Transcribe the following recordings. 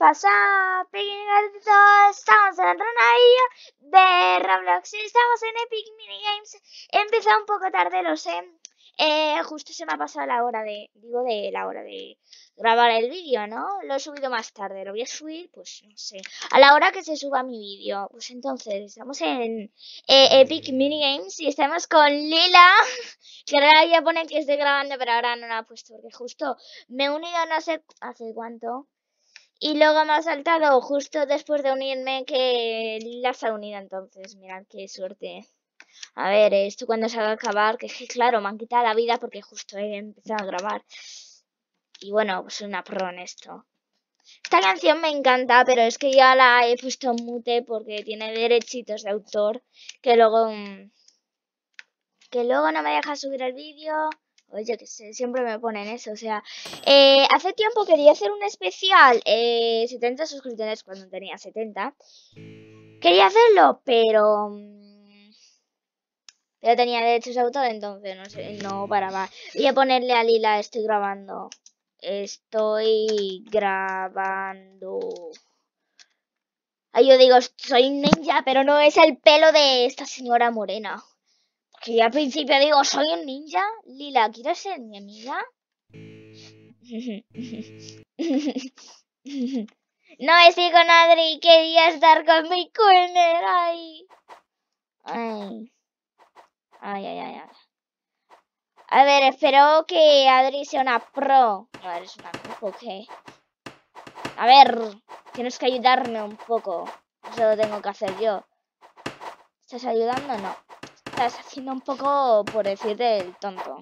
pasa, pequeños gatitos? Estamos en el torneo de Roblox. Estamos en Epic Minigames. He empezado un poco tarde, lo sé. Justo se me ha pasado la hora de grabar el vídeo, ¿no? Lo he subido más tarde. Lo voy a subir, pues no sé, a la hora que se suba mi vídeo. Pues entonces, estamos en Epic Minigames y estamos con Lila. Que ahora ya pone que estoy grabando, pero ahora no la he puesto porque justo me he unido no sé hace cuánto. Y luego me ha saltado justo después de unirme que Lila se ha unido. Entonces, mirad qué suerte. A ver, esto cuando se va a acabar, que es que claro, me han quitado la vida porque justo he empezado a grabar. Y bueno, pues soy una pro en esto. Esta canción me encanta, pero es que ya la he puesto en mute porque tiene derechitos de autor que luego no me deja subir el vídeo. Oye, que sé, siempre me ponen eso, o sea, hace tiempo quería hacer un especial, 70 suscriptores cuando tenía 70. Quería hacerlo, pero tenía derechos de autor, entonces no sé, no paraba. Voy a ponerle a Lila, estoy grabando. Estoy grabando. Ay, yo digo, soy ninja, pero no es el pelo de esta señora morena. Que yo al principio digo, soy un ninja. Lila, ¿quieres ser mi amiga? No, estoy con Adri. Quería estar con mi corner. Ay. Ay. Ay, ay, ay, ay. A ver, espero que Adri sea una pro. No, eres una pro, ¿o qué? A ver, tienes que ayudarme un poco. Eso lo tengo que hacer yo. ¿Estás ayudando? No. Estás haciendo un poco por decirte el tonto.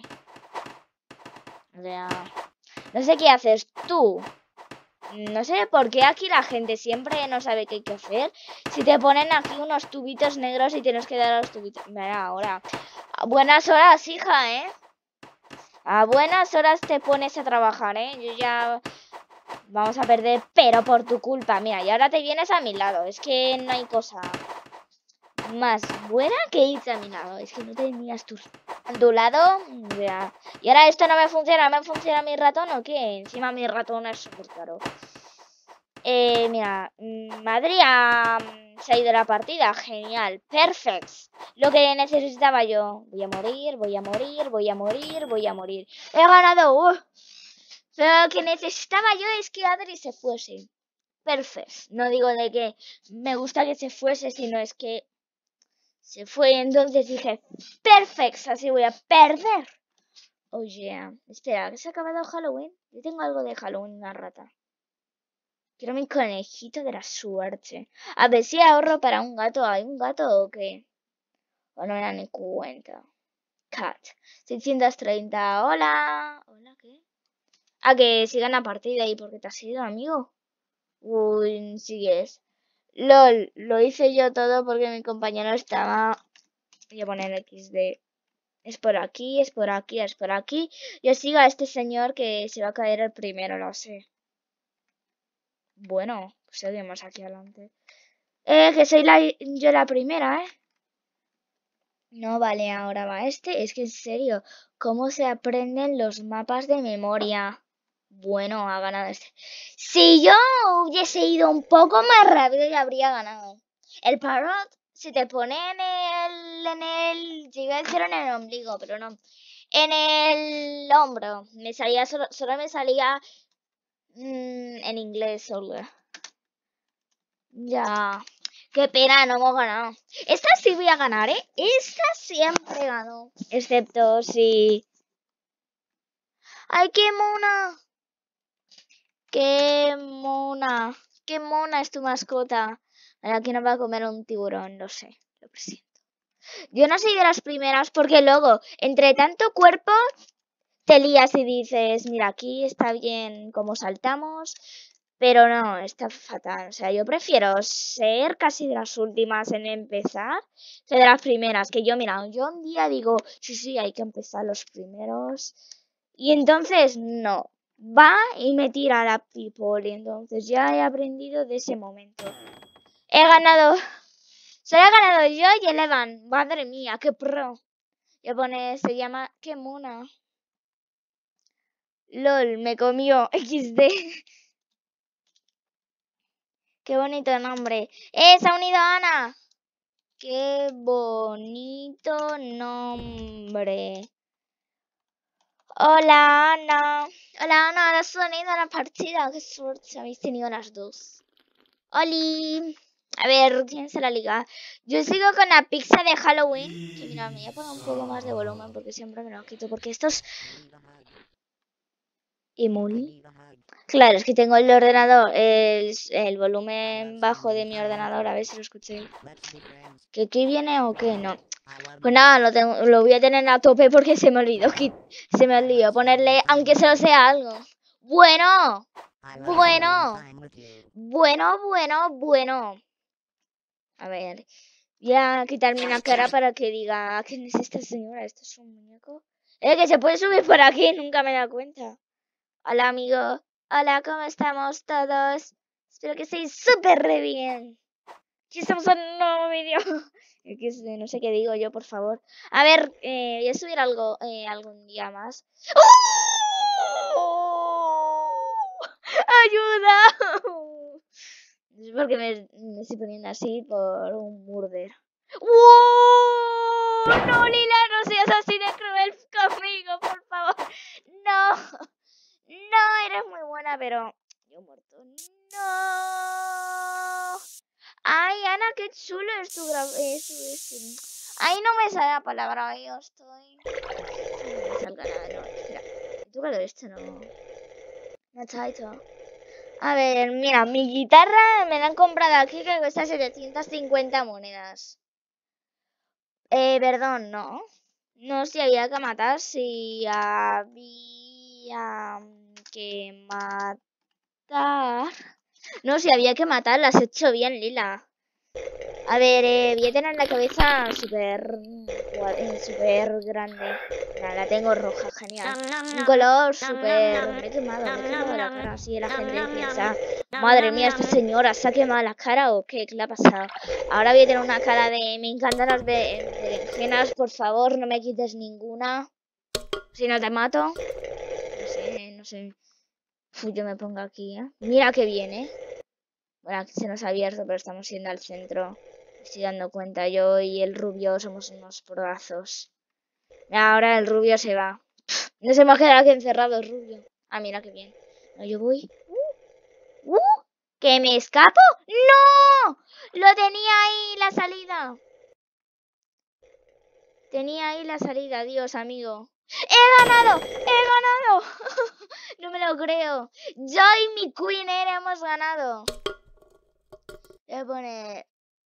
O sea, no sé qué haces tú. No sé por qué aquí la gente siempre no sabe qué hay que hacer. Si te ponen aquí unos tubitos negros y tienes que dar a los tubitos. Mira, ahora. A buenas horas, hija, ¿eh? A buenas horas te pones a trabajar, ¿eh? Yo ya... Vamos a perder, pero por tu culpa. Mira, y ahora te vienes a mi lado. Es que no hay cosa más buena que irte a mi lado. Es que no tenías a tu lado. Ya. Y ahora esto no me funciona. ¿Me funciona mi ratón o qué? Encima mi ratón es súper caro. Mira, Madrid se ha ido la partida. Genial. Perfect. Lo que necesitaba yo. Voy a morir, voy a morir, voy a morir, voy a morir. He ganado. Lo que necesitaba yo es que Adri se fuese. Perfect. No digo de que me gusta que se fuese, sino es que se fue. Entonces dije, perfect. Así voy a perder. Oh, yeah. Espera, ¿que se ha acabado Halloween? Yo tengo algo de Halloween, una rata. Quiero mi conejito de la suerte. A ver si ahorro para un gato. ¿Hay un gato o qué? O no me da ni cuenta. Cat. 630. Hola. ¿Hola qué? Ah, que sigan la partida. ¿Y por qué te has ido, amigo? Uy, sigues. LOL. Lo hice yo todo porque mi compañero estaba... Voy a poner XD. Es por aquí, es por aquí, es por aquí. Yo sigo a este señor que se va a caer el primero, lo sé. Bueno, pues seguimos aquí adelante. Que soy yo la primera, ¿eh? No, vale, ahora va este. Es que en serio, ¿cómo se aprenden los mapas de memoria? Bueno, ha ganado este. Si yo hubiese ido un poco más rápido, ya habría ganado. El parrot se te pone yo iba a decir en el ombligo, pero no. En el hombro. Me salía, solo me salía en inglés solo. Ya. Qué pena, no hemos ganado. Esta sí voy a ganar, ¿eh? Esta siempre gano. Excepto si... ¡Ay, qué mona! ¡Qué mona! ¡Qué mona es tu mascota! Ahora que no va a comer un tiburón, lo sé. Lo presiento. Yo no soy de las primeras porque luego, entre tanto cuerpo, te lías y dices, mira, aquí está bien como saltamos... Pero no, está fatal. O sea, yo prefiero ser casi de las últimas en empezar que de las primeras. Que yo, mira, yo un día digo, sí, hay que empezar los primeros. Y entonces, no. Va y me tira la people. Y entonces ya he aprendido de ese momento. He ganado. Solo he ganado yo y el Evan. Madre mía, qué pro. Ya pone, se llama, qué mona. LOL, me comió XD. Qué bonito nombre. Se ha unido Ana. Qué bonito nombre. Hola, Ana. Hola, Ana. Ahora has unido a la partida. Qué suerte. Habéis tenido las dos. Oli. A ver, ¿quién se la liga? Yo sigo con la pizza de Halloween. Que mira, me voy a poner un poco más de volumen porque siempre me lo quito. Porque estos... ¿Emuli? Claro, es que tengo el ordenador, el volumen bajo de mi ordenador. A ver si lo escuchéis. ¿Que aquí viene o qué? No. Pues nada, lo voy a tener a tope porque se me olvidó ponerle, aunque solo sea algo. Bueno. A ver, voy a quitarme una cara para que diga, ¿quién es esta señora? ¿Esto es un muñeco? Que se puede subir por aquí, nunca me he dado cuenta. Hola, amigo. Hola, ¿cómo estamos todos? Espero que estéis súper re bien. Aquí estamos en un nuevo vídeo. No sé qué digo yo, por favor. A ver, voy a subir algo algún día más. ¡Oh! ¡Ayuda! Es porque me estoy poniendo así por un murder. ¡Oh! No, Lila, no seas así de cruel conmigo, por favor. No. No, eres muy buena, pero yo muerto. No. Ay, Ana, qué chulo es tu Ay, no me sale la palabra, ahí yo estoy. No me salga nada, no, espera. Tócalo esto, no. No, chaito. A ver, mira, mi guitarra me la han comprado aquí que cuesta 750 monedas. Perdón, no. No, si había que matar, si había que matar. No, si había que matar, la has hecho bien, Lila. A ver, voy a tener la cabeza súper grande. La tengo roja, genial. Un color súper... Me he quemado la cara. Así la gente piensa, madre mía, esta señora se ha quemado la cara o qué le ha pasado. Ahora voy a tener una cara de... Me encantan las berenjenas, por favor, no me quites ninguna. Si no te mato. No sé. Uf, yo me pongo aquí, ¿eh? Mira que viene. Bueno, aquí se nos ha abierto, pero estamos yendo al centro. Me estoy dando cuenta, yo y el rubio somos unos brazos. Ahora el rubio se va. No se me ha quedado aquí encerrado el rubio. Ah, mira qué bien. No, yo voy. ¿Que me escapo? ¡No! Lo tenía ahí la salida. Tenía ahí la salida, Dios, amigo. ¡He ganado! No me lo creo. Yo y mi Queen hemos ganado. Voy a poner...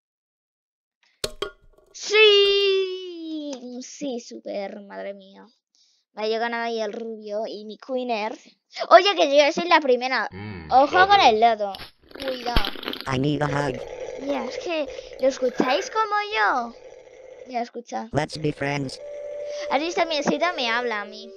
¡Sí! Sí, súper, madre mía. Vale, yo he ganado ahí el rubio y mi Queener. Oye, que yo soy la primera. Ojo con el dedo. Cuidado. I need a hug. Mira, es que lo escucháis como yo. Mira, escucha. Let's be friends. ¿Has visto? Mi cita me habla a mí.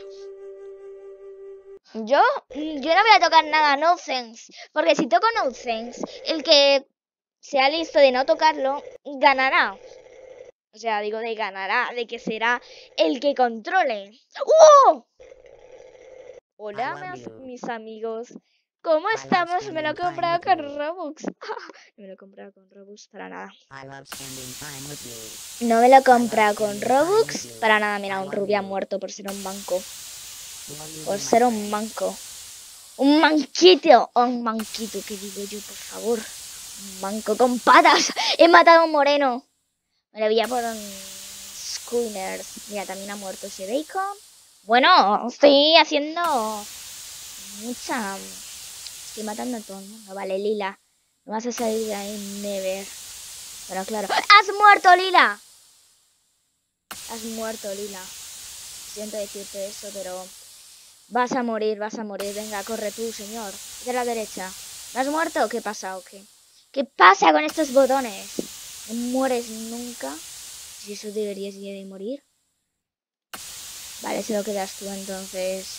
Yo no voy a tocar nada, no thanks. Porque si toco no thanks, el que sea listo de no tocarlo, ganará. O sea, digo de ganará, de que será el que controle. ¡Oh! Hola, mis amigos. ¿Cómo estamos? Me lo he comprado con Robux. No me lo he comprado con Robux para nada. No me lo he comprado con Robux para nada. Mira, un rubia muerto por ser un manco. Por ser un manco. Un manquito. Un manquito, ¿qué digo yo, por favor? Un manco con patas. He matado a un moreno. Me lo voy a por un Schooners. Mira, también ha muerto ese bacon. Bueno, estoy haciendo mucha... Estoy matando a todo el mundo. Vale, Lila. No vas a salir de ahí, never. Pero claro. ¡Has muerto, Lila! Has muerto, Lila. Siento decirte eso, pero... Vas a morir. Venga, corre tú, señor. De la derecha. ¿No has muerto? ¿Qué pasa o qué? ¿Qué pasa con estos botones? No mueres nunca. Si eso deberías de morir. Vale, se lo quedas tú entonces.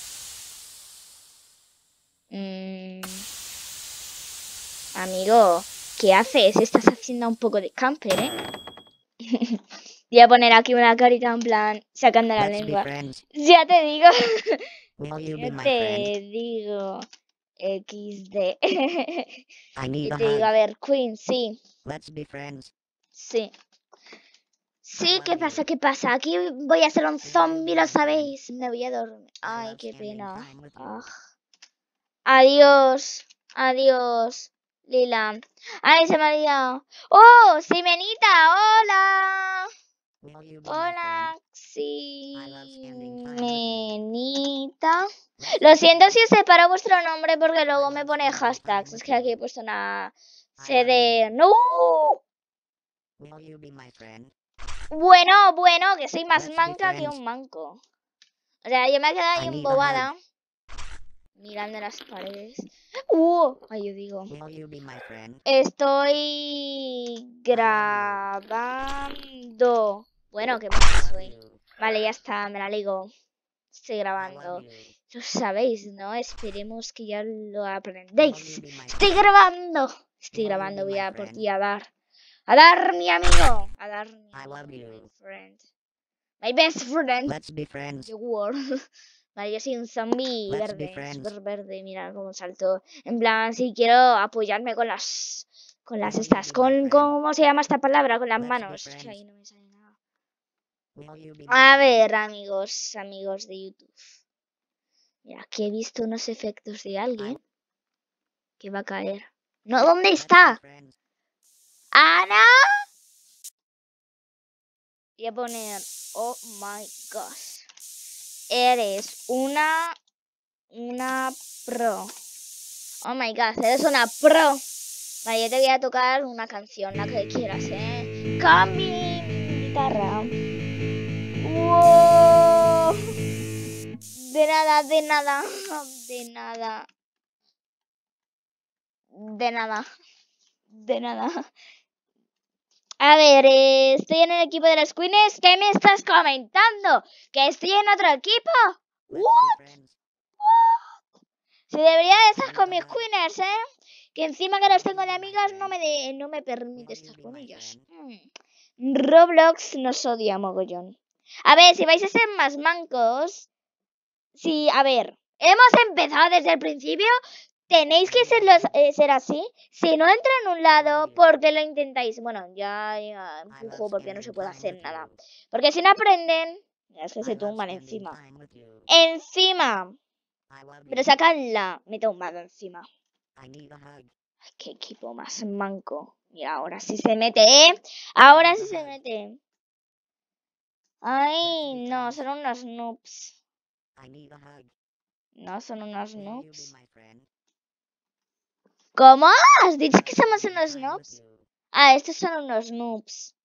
Amigo, ¿qué haces? Estás haciendo un poco de camper, ¿eh? Voy a poner aquí una carita en plan sacando la lengua. Ya te digo. Ya te digo. XD. I Y need a te digo, a hug. ver, Queen, sí. Let's be friends. Sí. Sí, ¿qué pasa? ¿Qué pasa? Aquí voy a ser un zombie, ¿lo sabéis? Me voy a dormir. Ay, qué pena. Ah. Adiós. Adiós, Lila. Ay, se me ha olvidado. ¡Oh, Simenita! ¡Hola! Hola, Simenita. Lo siento si os separo vuestro nombre porque luego me pone hashtags. Es que aquí he puesto una CD. ¡No! Bueno, que soy más manca que un manco. O sea, yo me he quedado ahí embobada mirando las paredes. Ay, yo digo. Estoy grabando. Bueno, qué mal soy. Vale, ya está, me la ligo. Estoy grabando. Lo sabéis, ¿no? Esperemos que ya lo aprendéis. Estoy grabando. Voy a por ti a dar. A dar, mi amigo. A dar, mi friend. My best friend. Let's be friends. The world. Vale, yo soy un zombie verde, súper verde, mira cómo salto. En plan, si quiero apoyarme con las estas, ¿cómo se llama esta palabra? Con las manos. Es que ahí no me sale nada. A ver, amigos de YouTube. Mira, aquí he visto unos efectos de alguien que va a caer. No, ¿dónde está? ¡Ana! Voy a poner, oh my gosh. Eres una pro. Oh my god, eres una pro. Vale, yo te voy a tocar una canción, la que quieras, Con mi guitarra. Wow. De nada. A ver, estoy en el equipo de los Queens. ¿Qué me estás comentando? ¿Que estoy en otro equipo? ¿What? Si debería de estar con mis Queens, que encima que los tengo de amigas no me permite estar con ellas. Roblox nos odia mogollón. A ver, si vais a ser más mancos. Sí, a ver, hemos empezado desde el principio. Tenéis que ser así. Si no entra en un lado, ¿por qué lo intentáis? Bueno, ya empujo porque no se puede hacer nada. Porque si no aprenden, ya es que se tumban encima. Pero sacanla, me he tumbado encima. Ay, qué equipo más manco. Mira, ahora sí se mete, Ahora sí se mete. Ay, no, son unos noobs. No, son unos noobs. ¿Cómo? ¿Has dicho que somos unos noobs? Ah, estos son unos noobs.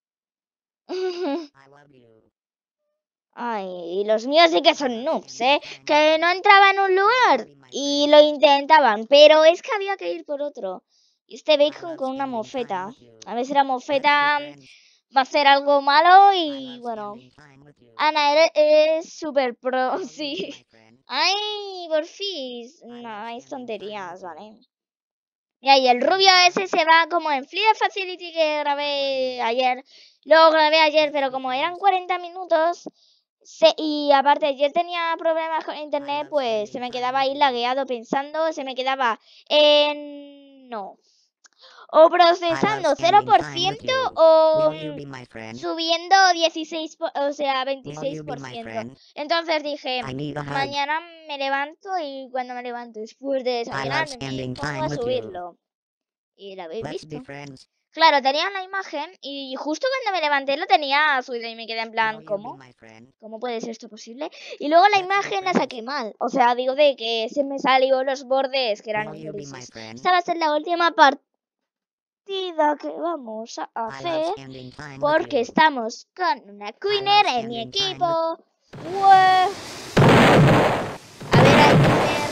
Ay, y los míos sí que son noobs, que no entraban en un lugar y lo intentaban, pero es que había que ir por otro. Y este bacon con una mofeta. A ver si la mofeta va a hacer algo malo y bueno. Ana, eres super pro, sí. Ay, por fin. No, hay tonterías, ¿vale? Y ahí el rubio ese se va como en Free Facility que grabé ayer. Lo grabé ayer, pero como eran 40 minutos y aparte ayer tenía problemas con internet, pues se me quedaba ahí lagueado pensando, se me quedaba en... no. O procesando 0% o subiendo 16, o sea, 26%. Entonces dije, mañana me levanto y cuando me levanto después de desayunar me pongo a subirlo. Y lo habéis visto. Claro, tenía la imagen y justo cuando me levanté lo tenía subido y me quedé en plan, ¿cómo? ¿Cómo puede ser esto posible? Y luego la imagen la saqué mal. O sea, digo de que se me salió los bordes que eran grises. Esta va a ser la última partida que vamos a hacer porque estamos con una Queener en mi equipo. A ver, hay que ser...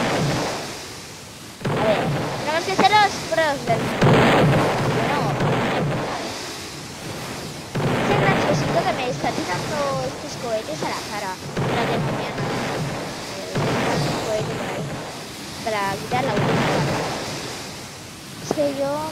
A ver, tenemos que ser los pros del ese graciosito que me está tirando estos cohetes a la cara. Para que no vea nada. Un cohete por ahí. Para quitar la última. Es que yo...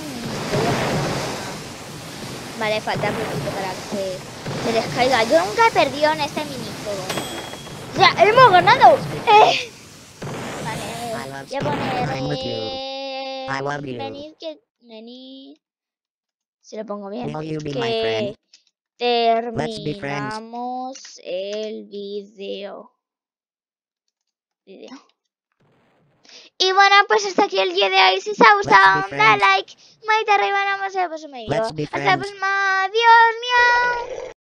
Vale, falta un poquito para que se les caiga. Yo nunca he perdido en este minijuego. O sea, hemos ganado. Vale. love Voy a Spider. poner I'm with you. I love you. Many, si lo pongo bien, Will you be my friend? que Let's be friends. terminamos el video. Y bueno, pues hasta aquí el día de hoy. Si os ha Let's be gustado, da friends. like, manita arriba, nada más, pues me Let's digo. be Hasta la friends. próxima. Adiós, miau.